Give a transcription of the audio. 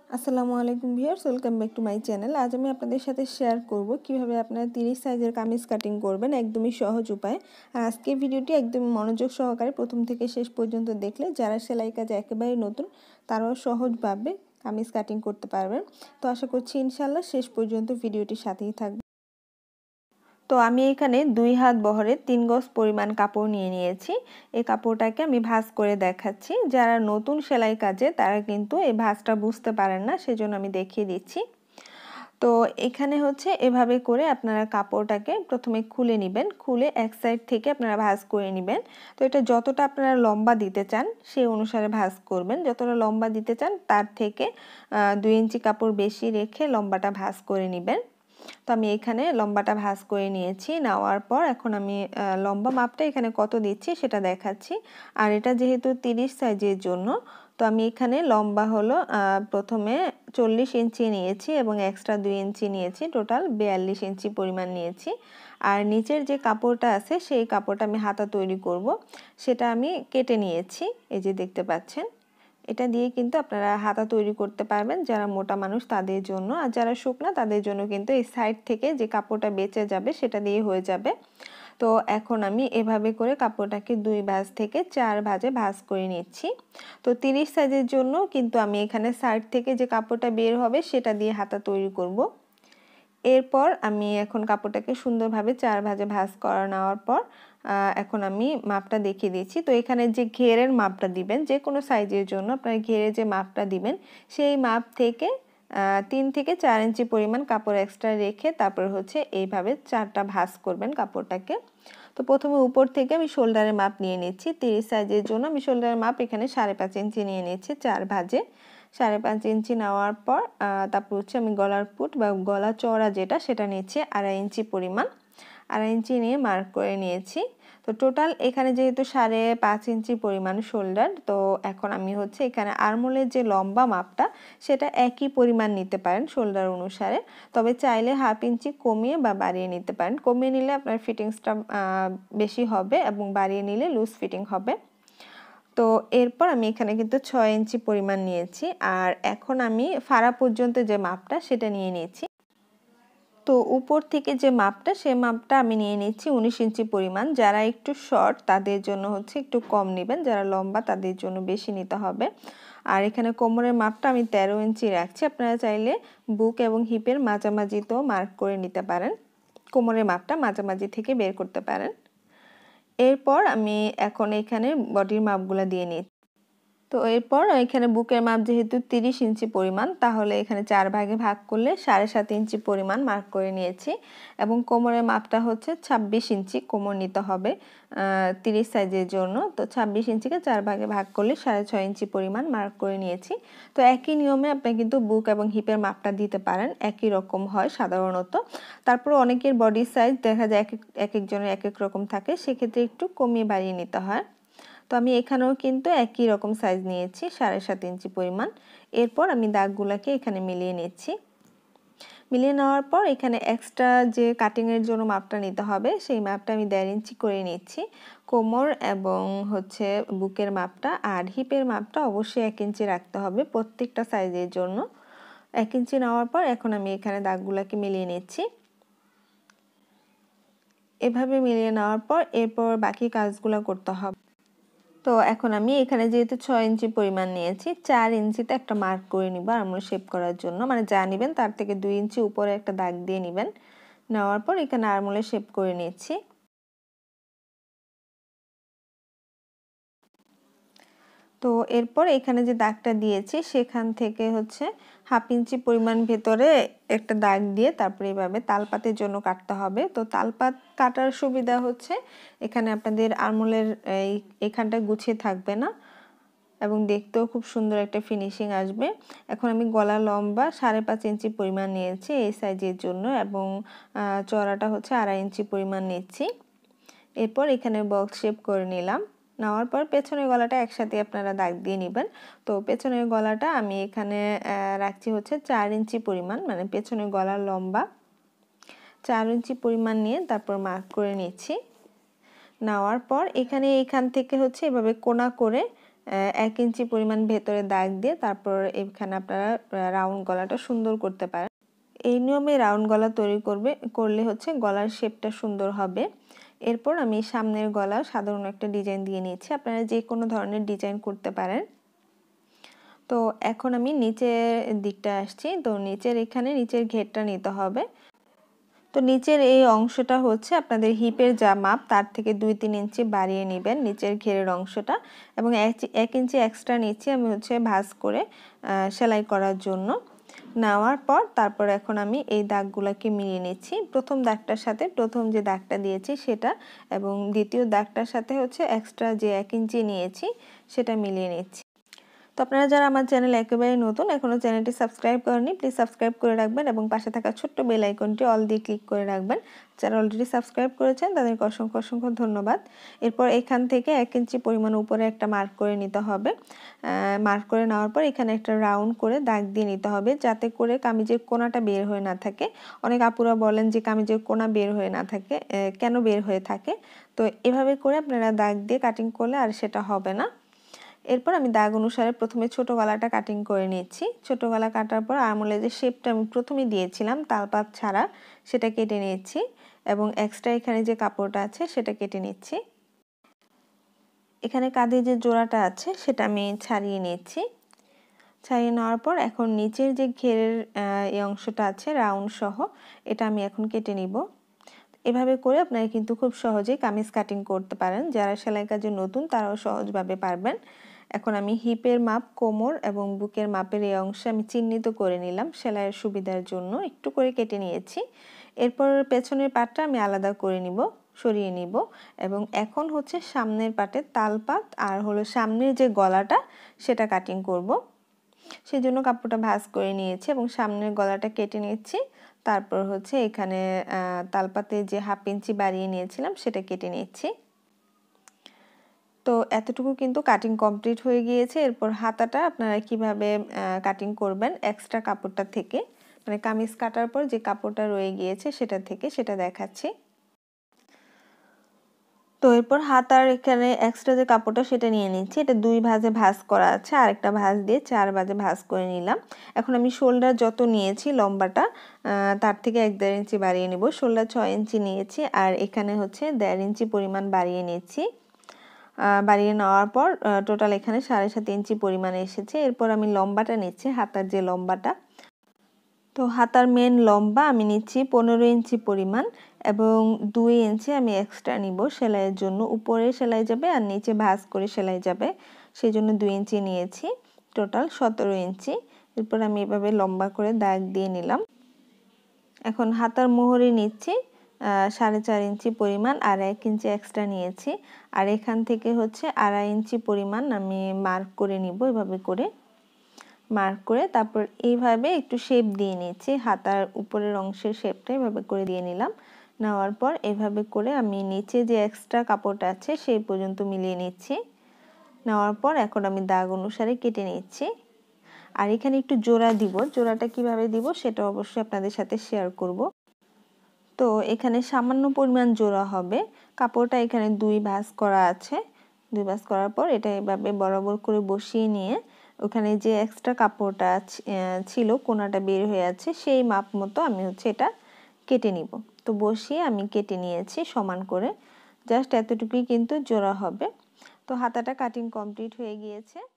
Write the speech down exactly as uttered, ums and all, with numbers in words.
আসসালামু আলাইকুম viewers, welcome back to my channel. আজ আমি আপনাদের সাথে শেয়ার করব কিভাবে আপনারা তিরিশ সাইজের কামিজ কাটিং করবেন একদমই সহজ উপায়। আর আজকে ভিডিওটি একদম মনোযোগ সহকারে প্রথম থেকে শেষ পর্যন্ত দেখলে যারা সেলাই কাজে একেবারে নতুন তারাও সহজভাবে কামিজ কাটিং করতে পারবেন। তো আশা করছি ইনশাআল্লাহ শেষ পর্যন্ত ভিডিওটির সাথেই থাকবে। তো আমি এখানে দুই হাত বহরের তিন গজ পরিমাণ কাপড় নিয়ে নিয়েছি। এই কাপড়টাকে আমি ভাঁজ করে দেখাচ্ছি। যারা নতুন সেলাই কাজে তারা কিন্তু এই ভাঁজটা বুঝতে পারেন না, সেজন্য আমি দেখিয়ে দিচ্ছি। তো এখানে হচ্ছে এভাবে করে আপনারা কাপড়টাকে প্রথমে খুলে নেবেন, খুলে এক সাইড থেকে আপনারা ভাঁজ করে নেবেন। তো এটা যতটা আপনারা লম্বা দিতে চান সেই অনুসারে ভাঁজ করবেন। যতটা লম্বা দিতে চান তার থেকে দুই ইঞ্চি কাপড় বেশি রেখে লম্বাটা ভাঁজ করে নেবেন। তো আমি এখানে লম্বাটা ভাঁজ করে নিয়েছি। নেওয়ার পর এখন আমি লম্বা মাপটা এখানে কত দিচ্ছি সেটা দেখাচ্ছি। আর এটা যেহেতু তিরিশ সাইজের জন্য, তো আমি এখানে লম্বা হলো প্রথমে চল্লিশ ইঞ্চি নিয়েছি এবং এক্সট্রা দুই ইঞ্চি নিয়েছি, টোটাল বিয়াল্লিশ ইঞ্চি পরিমাণ নিয়েছি। আর নিচের যে কাপড়টা আছে সেই কাপড়টা আমি হাতা তৈরি করব, সেটা আমি কেটে নিয়েছি, এই যে দেখতে পাচ্ছেন। এটা দিয়ে কিন্তু আপনারা হাতা তৈরি করতে পারবেন যারা মোটা মানুষ তাদের জন্য। আর যারা শুকনা তাদের জন্য কিন্তু এই সাইড থেকে যে কাপড়টা বেঁচে যাবে সেটা দিয়ে হয়ে যাবে। তো এখন আমি এভাবে করে কাপড়টাকে দুই ভাঁজ থেকে চার ভাঁজে ভাঁজ করে নিচ্ছি। তো তিরিশ সাইজের জন্য কিন্তু আমি এখানে সাইড থেকে যে কাপড়টা বের হবে সেটা দিয়ে হাতা তৈরি করব। এরপর আমি এখন কাপড়টাকে সুন্দরভাবে চার ভাঁজে ভাঁজ করা নেওয়ার পর এখন আমি মাপটা দেখিয়ে দিচ্ছি। তো এখানে যে ঘেরের মাপটা দিবেন, যে কোনো সাইজের জন্য আপনার ঘেরে যে মাপটা দিবেন সেই মাপ থেকে তিন থেকে চার ইঞ্চি পরিমাণ কাপড় এক্সট্রা রেখে তারপর হচ্ছে এইভাবে চারটা ভাঁজ করবেন কাপড়টাকে। তো প্রথমে উপর থেকে আমি শোল্ডারের মাপ নিয়ে নিচ্ছি। তিরিশ সাইজের জন্য আমি শোল্ডারের মাপ এখানে সাড়ে পাঁচ ইঞ্চি নিয়ে নিচ্ছি চার ভাঁজে। সাড়ে পাঁচ ইঞ্চি নেওয়ার পর তারপর হচ্ছে আমি গলার পুট বা গলা চওড়া যেটা সেটা নিচ্ছি আড়াই ইঞ্চি পরিমাণ। আড়াই ইঞ্চি নিয়ে মার্ক করে নিয়েছি। তো টোটাল এখানে যেহেতু সাড়ে পাঁচ ইঞ্চি পরিমাণ শোল্ডার, তো এখন আমি হচ্ছে এখানে আর্মহোলের যে লম্বা মাপটা সেটা একই পরিমাণ নিতে পারেন শোল্ডার অনুসারে, তবে চাইলে হাফ ইঞ্চি কমিয়ে বা বাড়িয়ে নিতে পারেন। কমিয়ে নিলে আপনার ফিটিংসটা বেশি হবে এবং বাড়িয়ে নিলে লুজ ফিটিং হবে। তো এরপর আমি এখানে কিন্তু ছয় ইঞ্চি পরিমাণ নিয়েছি। আর এখন আমি ফাড়া পর্যন্ত যে মাপটা সেটা নিয়ে নিয়েছি। তো উপর থেকে যে মাপটা সেই মাপটা আমি নিয়ে নিচ্ছি উনিশ ইঞ্চি পরিমাণ। যারা একটু শর্ট তাদের জন্য হচ্ছে একটু কম নেবেন, যারা লম্বা তাদের জন্য বেশি নিতে হবে। আর এখানে কোমরের মাপটা আমি তেরো ইঞ্চি রাখছি। আপনারা চাইলে বুক এবং হিপের মাঝামাঝিতেও মার্ক করে নিতে পারেন, কোমরের মাপটা মাঝামাঝি থেকে বের করতে পারেন। এরপর আমি এখন এখানে বডির মাপগুলো দিয়ে নিই। তো এরপর এখানে বুকের মাপ যেহেতু তিরিশ ইঞ্চি পরিমাণ, তাহলে এখানে চার ভাগে ভাগ করলে সাড়ে সাত ইঞ্চি পরিমাণ মার্ক করে নিয়েছি। এবং কোমরের মাপটা হচ্ছে ছাব্বিশ ইঞ্চি কোমর নিতে হবে তিরিশ সাইজের জন্য। তো ছাব্বিশ ইঞ্চিকে চার ভাগে ভাগ করলে সাড়ে ছয় ইঞ্চি পরিমাণ মার্ক করে নিয়েছি। তো একই নিয়মে আপনি কিন্তু বুক এবং হিপের মাপটা দিতে পারেন, একই রকম হয় সাধারণত। তারপর অনেকের বডি সাইজ দেখা যায় এক এক একজনের এক এক রকম থাকে, সেক্ষেত্রে একটু কমিয়ে বাড়িয়ে নিতে হয়। তো আমি এখানেও কিন্তু একই রকম সাইজ নিয়েছি সাড়ে সাত ইঞ্চি পরিমাণ। এরপর আমি দাগগুলোকে এখানে মিলিয়ে নিচ্ছি। মিলিয়ে নেওয়ার পর এখানে এক্সট্রা যে কাটিংয়ের জন্য মাপটা নিতে হবে সেই মাপটা আমি দেড় ইঞ্চি করে নিচ্ছি। কোমর এবং হচ্ছে বুকের মাপটা আর হিপের মাপটা অবশ্যই এক ইঞ্চি রাখতে হবে প্রত্যেকটা সাইজের জন্য। এক ইঞ্চি নেওয়ার পর এখন আমি এখানে দাগগুলোকে মিলিয়ে নিচ্ছি। এভাবে মিলিয়ে নেওয়ার পর এরপর বাকি কাজগুলো করতে হবে। তো এখন আমি এখানে যেহেতু ছয় ইঞ্চি পরিমাণ নিয়েছি, চার ইঞ্চিতে একটা মার্ক করে নিব আর্মহোল শেপ করার জন্য। মানে যা নেবেন তার থেকে দুই ইঞ্চি উপরে একটা দাগ দিয়ে নেবেন। নেওয়ার পর এখানে আর্মহোলে শেপ করে নিচ্ছি। তো এরপর এখানে যে দাগটা দিয়েছি সেখান থেকে হচ্ছে হাফ ইঞ্চি পরিমাণ ভেতরে একটা দাগ দিয়ে তারপরে এইভাবে তালপাতের জন্য কাটতে হবে। তো তালপাত কাটার সুবিধা হচ্ছে এখানে আপনাদের আর্মহোলের এই এখানটা গুছিয়ে থাকবে না এবং দেখতেও খুব সুন্দর একটা ফিনিশিং আসবে। এখন আমি গলা লম্বা সাড়ে পাঁচ ইঞ্চি পরিমাণ নিয়েছি এই সাইজের জন্য এবং চওড়াটা হচ্ছে আড়াই ইঞ্চি পরিমাণ নিচ্ছি। এরপর এখানে বক্স শেপ করে নিলাম। নেওয়ার পর পেছনের গলাটা একসাথে আপনারা দাগ দিয়ে নেবেন। তো পেছনের গলাটা আমি এখানে রাখছি হচ্ছে চার ইঞ্চি পরিমাণ, মানে পেছনের গলার লম্বা চার ইঞ্চি পরিমাণ নিয়ে তারপর মার্ক করে নিচ্ছি। নেওয়ার পর এখানে এখান থেকে হচ্ছে এভাবে কোনা করে এক ইঞ্চি পরিমাণ ভেতরে দাগ দিয়ে তারপর এখানে আপনারা রাউন্ড গলাটা সুন্দর করতে পারেন। এই নিয়মে রাউন্ড গলা তৈরি করবে করলে হচ্ছে গলার শেপটা সুন্দর হবে। এরপর আমি সামনের গলা সাধারণ একটা ডিজাইন দিয়ে নিয়েছি, আপনারা যে কোনো ধরনের ডিজাইন করতে পারেন। তো এখন আমি নিচের দিকটা আসছি। তো নিচের এখানে নিচের ঘেরটা নিতে হবে। তো নিচের এই অংশটা হচ্ছে আপনাদের হিপের যা মাপ তার থেকে দুই তিন ইঞ্চি বাড়িয়ে নেবেন নিচের ঘেরের অংশটা, এবং এক ইঞ্চি এক্সট্রা নিচ্ছি আমি হচ্ছে ভাঁজ করে সেলাই করার জন্য। নেওয়ার পর তারপর এখন আমি এই দাগগুলোকে মিলিয়ে নিচ্ছি। প্রথম দাগটার সাথে প্রথম যে দাগটা দিয়েছি সেটা এবং দ্বিতীয় দাগটার সাথে হচ্ছে এক্সট্রা যে এক ইঞ্চি নিয়েছি সেটা মিলিয়ে নিচ্ছি। তো আপনারা যারা আমার চ্যানেল একেবারে নতুন, এখনও চ্যানেলটি সাবস্ক্রাইব করেননি, প্লিজ সাবস্ক্রাইব করে রাখবেন এবং পাশে থাকা ছোট্ট বেল আইকনটি অল দিয়ে ক্লিক করে রাখবেন। যারা অলরেডি সাবস্ক্রাইব করেছেন তাদেরকে অসংখ্য অসংখ্য ধন্যবাদ। এরপর এখান থেকে এক ইঞ্চি পরিমাণ উপরে একটা মার্ক করে নিতে হবে। মার্ক করে নেওয়ার পর এখানে একটা রাউন্ড করে দাগ দিয়ে নিতে হবে, যাতে করে কামিজের কোনাটা বের হয়ে না থাকে। অনেক আপুরা বলেন যে কামিজের কোনা বের হয়ে না থাকে, কেন বের হয়ে থাকে? তো এভাবে করে আপনারা দাগ দিয়ে কাটিং করলে আর সেটা হবে না। এরপর আমি দাগ অনুসারে প্রথমে ছোট গলাটা কাটিং করে নিচ্ছি। ছোট গলা কাটার পর আর্মহোলের যে শেপটা আমি প্রথমে দিয়েছিলাম তালপাত ছাড়া সেটা কেটে নিচ্ছি এবং এক্সট্রা এখানে যে কাপড়টা আছে সেটা কেটে নিচ্ছি। এখানে কাঁধে যে জোড়াটা আছে সেটা আমি ছাড়িয়ে নিচ্ছি। ছাড়িয়ে নেওয়ার পর এখন নিচের যে ঘেরের এই অংশটা আছে রাউন্ড সহ এটা আমি এখন কেটে নিব। এভাবে করে আপনারা কিন্তু খুব সহজেই কামিজ কাটিং করতে পারেন। যারা সেলাই কাজে নতুন তারাও সহজভাবে পারবেন। এখন আমি হিপের মাপ, কোমর এবং বুকের মাপের এই অংশে আমি চিহ্নিত করে নিলাম সেলাইয়ের সুবিধার জন্য, একটু করে কেটে নিয়েছি। এরপর পেছনের পাটটা আমি আলাদা করে নিব, সরিয়ে নিব এবং এখন হচ্ছে সামনের পাটের তালপাত আর হলো সামনের যে গলাটা সেটা কাটিং করব। সেজন্য কাপড়টা ভাঁজ করে নিয়েছি এবং সামনের গলাটা কেটে নিচ্ছি। তারপর হচ্ছে এখানে তালপাতে যে হাফ ইঞ্চি বাড়িয়ে নিয়েছিলাম সেটা কেটে নিচ্ছি। তো এতটুকু কিন্তু কাটিং কমপ্লিট হয়ে গিয়েছে। এরপর হাতাটা আপনারা কিভাবে কাটিং করবেন এক্সট্রা কাপড়টা থেকে, মানে কামিজ কাটার পর যে কাপড়টা রয়ে গিয়েছে সেটা থেকে, সেটা দেখাচ্ছি। তো এরপর হাতার এখানে এক্সট্রা যে কাপড়টা সেটা নিয়ে নিচ্ছি। এটা দুই ভাঁজে ভাঁজ করা আছে, আরেকটা ভাঁজ দিয়ে চার ভাঁজে ভাঁজ করে নিলাম। এখন আমি শোল্ডার যত নিয়েছি লম্বাটা তার থেকে এক দেড় ইঞ্চি বাড়িয়ে নিব। শোল্ডার ছয় ইঞ্চি নিয়েছি আর এখানে হচ্ছে দেড় ইঞ্চি পরিমাণ বাড়িয়ে নিচ্ছি। বাড়িয়ে নেওয়ার পর টোটাল এখানে সাড়ে সাত ইঞ্চি পরিমাণে এসেছে। এরপর আমি লম্বাটা নিচ্ছি, হাতার যে লম্বাটা। তো হাতার মেন লম্বা আমি নিচ্ছি পনেরো ইঞ্চি পরিমাণ এবং দুই ইঞ্চি আমি এক্সট্রা নিব সেলাইয়ের জন্য। উপরে সেলাই যাবে আর নিচে ভাঁজ করে সেলাই যাবে, সেই জন্য দুই ইঞ্চি নিয়েছি, টোটাল সতেরো ইঞ্চি। এরপর আমি এভাবে লম্বা করে দাগ দিয়ে নিলাম। এখন হাতার মোহরি নিচ্ছি সাড়ে চার ইঞ্চি পরিমাণ আর এক ইঞ্চি এক্সট্রা নিয়েছি। আর এখান থেকে হচ্ছে আড়াই ইঞ্চি পরিমাণ আমি মার্ক করে নিব, এভাবে করে মার্ক করে তারপর এইভাবে একটু শেপ দিয়ে নিচ্ছি। হাতার উপরের অংশের শেপটা এভাবে করে দিয়ে নিলাম। নেওয়ার পর এভাবে করে আমি নিচে যে এক্সট্রা কাপড়টা আছে সেই পর্যন্ত মিলিয়ে নিচ্ছি। নেওয়ার পর এখন আমি দাগ অনুসারে কেটে নিচ্ছি। আর এখানে একটু জোড়া দিব, জোড়াটা কিভাবে দিব সেটা অবশ্যই আপনাদের সাথে শেয়ার করব। তো এখানে সামান্য পরিমাণ জোড়া হবে। কাপড়টা এখানে দুই ভাঁজ করা আছে, দুই ভাঁজ করার পর এটা এভাবে বরাবর করে বসিয়ে নিয়ে ওখানে যে এক্সট্রা কাপড়টা ছিল কোনাটা বের হয়ে আছে সেই মাপ মতো আমি হচ্ছে এটা কেটে নিব। তো বসিয়ে আমি কেটে নিয়েছি সমান করে, জাস্ট এতটুকুই কিন্তু জোড়া হবে। তো হাতাটা কাটিং কমপ্লিট হয়ে গিয়েছে।